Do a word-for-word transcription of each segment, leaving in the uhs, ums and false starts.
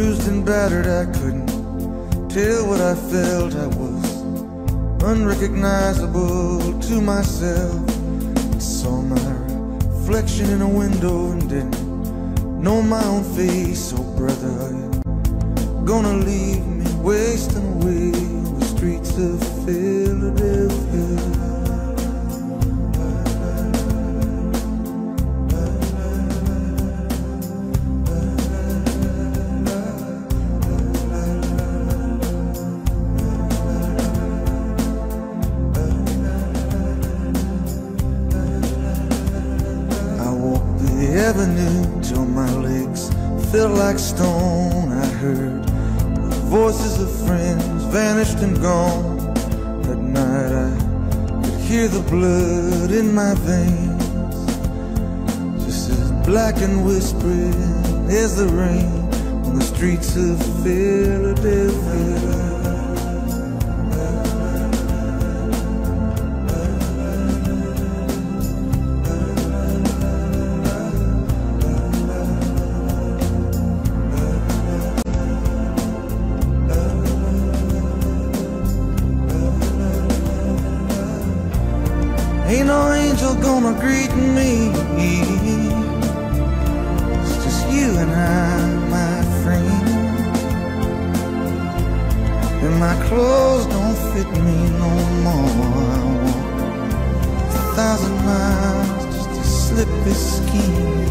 bruised and battered, I couldn't tell what I felt. I was unrecognizable to myself. I saw my reflection in a window and didn't know my own face. Oh brother, are you gonna leave me wasting away on the streets of Philadelphia? Avenue till my legs felt like stone. I heard the voices of friends vanished and gone. At night I could hear the blood in my veins, just as black and whispering as the rain on the streets of Philadelphia. Ain't no angel gonna greet me. It's just you and I, my friend. And my clothes don't fit me no more. I walk a thousand miles just to slip this skin.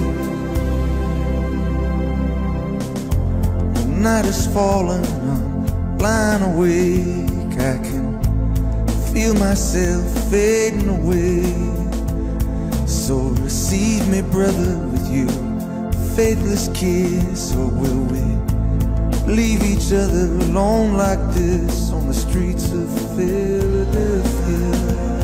The night is falling, I'm lying awake. I can feel myself fading away. So receive me, brother, with your faithless kiss. Or will we leave each other alone like this on the streets of Philadelphia?